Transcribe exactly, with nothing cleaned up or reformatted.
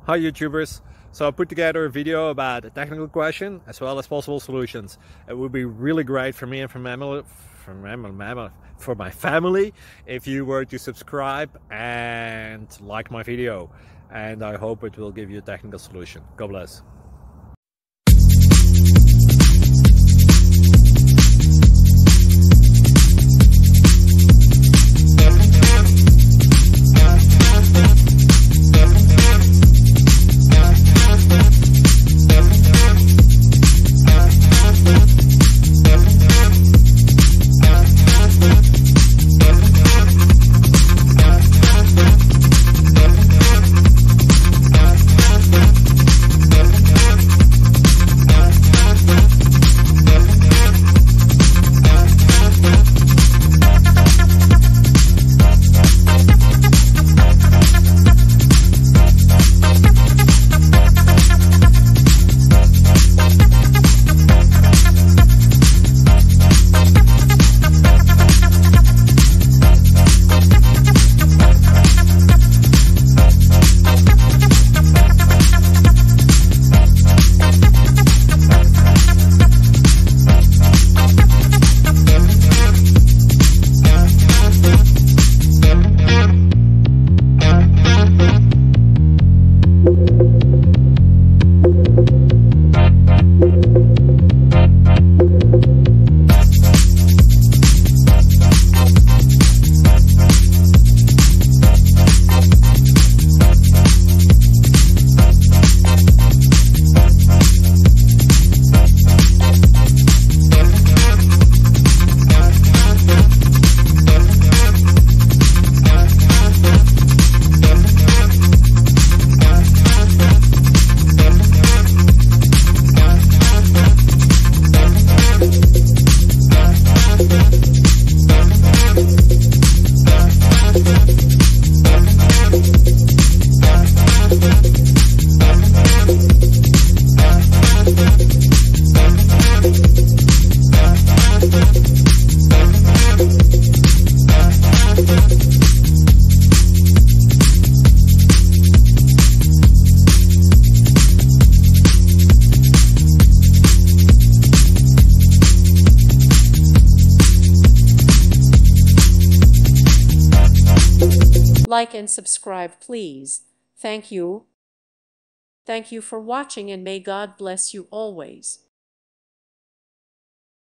Hi YouTubers! So I put together a video about a technical question as well as possible solutions. It would be really great for me and for, mammal, for, mammal, for my family if you were to subscribe and like my video. And I hope it will give you a technical solution. God bless. Like and subscribe, please. Thank you. Thank you for watching, and may God bless you always.